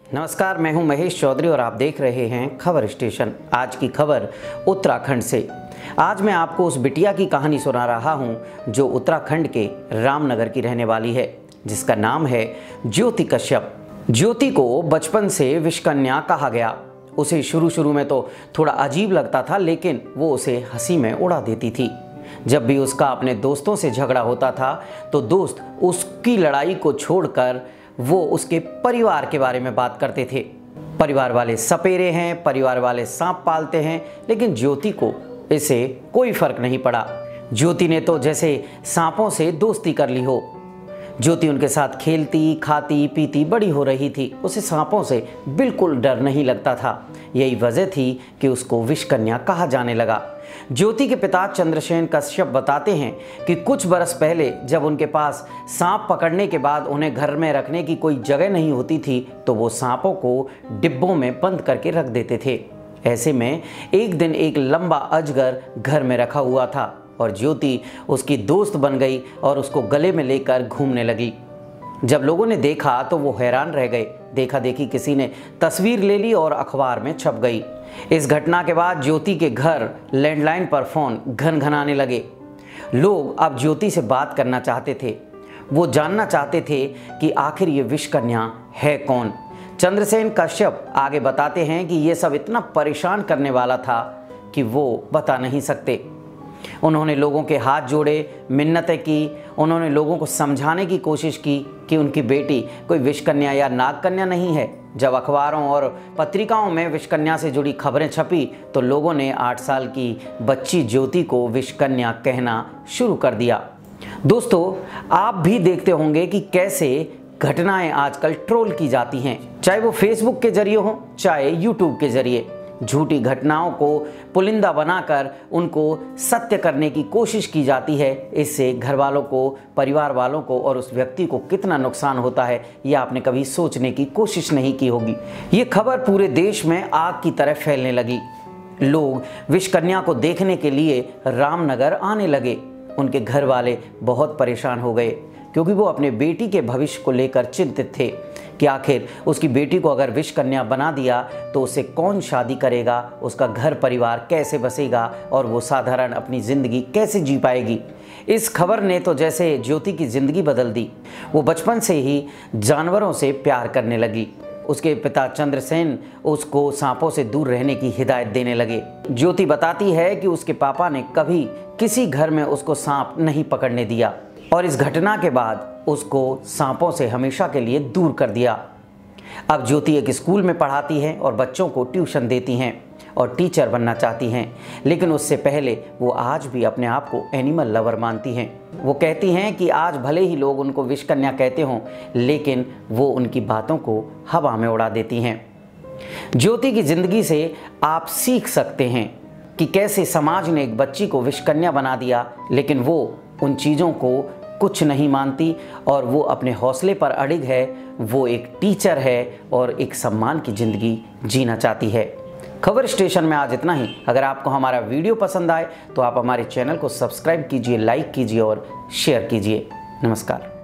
नमस्कार, मैं हूं महेश चौधरी और आप देख रहे हैं खबर स्टेशन। आज की खबर उत्तराखंड से। आज मैं आपको उस बिटिया की कहानी सुना रहा हूं जो उत्तराखंड के रामनगर की रहने वाली है, जिसका नाम है ज्योति कश्यप। ज्योति को बचपन से विषकन्या कहा गया। उसे शुरू में तो थोड़ा अजीब लगता था, लेकिन वो उसे हंसी में उड़ा देती थी। जब भी उसका अपने दोस्तों से झगड़ा होता था तो दोस्त उसकी लड़ाई को छोड़कर वो उसके परिवार के बारे में बात करते थे। परिवार वाले सपेरे हैं, परिवार वाले सांप पालते हैं, लेकिन ज्योति को इससे कोई फर्क नहीं पड़ा। ज्योति ने तो जैसे सांपों से दोस्ती कर ली हो। ज्योति उनके साथ खेलती, खाती, पीती बड़ी हो रही थी। उसे सांपों से बिल्कुल डर नहीं लगता था। यही वजह थी कि उसको विषकन्या कहा जाने लगा। ज्योति के पिता चंद्रसेन कश्यप बताते हैं कि कुछ बरस पहले जब उनके पास सांप पकड़ने के बाद उन्हें घर में रखने की कोई जगह नहीं होती थी तो वो सांपों को डिब्बों में बंद करके रख देते थे। ऐसे में एक दिन एक लंबा अजगर घर में रखा हुआ था और ज्योति उसकी दोस्त बन गई और उसको गले में लेकर घूमने लगी। जब लोगों ने देखा तो वो हैरान रह गए। देखा देखी किसी ने तस्वीर ले ली और अखबार में छप गई। इस घटना के बाद ज्योति के घर लैंडलाइन पर फोन घनघनाने लगे। लोग अब ज्योति से बात करना चाहते थे। वो जानना चाहते थे कि आखिर ये विषकन्या है कौन। चंद्रसेन कश्यप आगे बताते हैं कि ये सब इतना परेशान करने वाला था कि वो बता नहीं सकते। उन्होंने लोगों के हाथ जोड़े, मिन्नतें की। उन्होंने लोगों को समझाने की कोशिश की कि उनकी बेटी कोई विषकन्या या नागकन्या नहीं है। जब अखबारों और पत्रिकाओं में विषकन्या से जुड़ी खबरें छपी तो लोगों ने 8 साल की बच्ची ज्योति को विषकन्या कहना शुरू कर दिया। दोस्तों, आप भी देखते होंगे कि कैसे घटनाएं आजकल ट्रोल की जाती हैं, चाहे वो फेसबुक के जरिए हो, चाहे यूट्यूब के जरिए। झूठी घटनाओं को पुलिंदा बनाकर उनको सत्य करने की कोशिश की जाती है। इससे घर वालों को, परिवार वालों को और उस व्यक्ति को कितना नुकसान होता है, यह आपने कभी सोचने की कोशिश नहीं की होगी। ये खबर पूरे देश में आग की तरह फैलने लगी। लोग विषकन्या को देखने के लिए रामनगर आने लगे। उनके घर वाले बहुत परेशान हो गए क्योंकि वो अपने बेटी के भविष्य को लेकर चिंतित थे कि आखिर उसकी बेटी को अगर विषकन्या बना दिया तो उसे कौन शादी करेगा, उसका घर परिवार कैसे बसेगा और वो साधारण अपनी ज़िंदगी कैसे जी पाएगी। इस खबर ने तो जैसे ज्योति की ज़िंदगी बदल दी। वो बचपन से ही जानवरों से प्यार करने लगी। उसके पिता चंद्रसेन उसको सांपों से दूर रहने की हिदायत देने लगे। ज्योति बताती है कि उसके पापा ने कभी किसी घर में उसको सांप नहीं पकड़ने दिया और इस घटना के बाद उसको सांपों से हमेशा के लिए दूर कर दिया। अब ज्योति एक स्कूल में पढ़ाती है और बच्चों को ट्यूशन देती हैं और टीचर बनना चाहती हैं, लेकिन उससे पहले वो आज भी अपने आप को एनिमल लवर मानती हैं। वो कहती हैं कि आज भले ही लोग उनको विषकन्या कहते हों, लेकिन वो उनकी बातों को हवा में उड़ा देती हैं। ज्योति की ज़िंदगी से आप सीख सकते हैं कि कैसे समाज ने एक बच्ची को विषकन्या बना दिया, लेकिन वो उन चीज़ों को कुछ नहीं मानती और वो अपने हौसले पर अड़िग है। वो एक टीचर है और एक सम्मान की ज़िंदगी जीना चाहती है। खबर स्टेशन में आज इतना ही। अगर आपको हमारा वीडियो पसंद आए तो आप हमारे चैनल को सब्सक्राइब कीजिए, लाइक कीजिए और शेयर कीजिए। नमस्कार।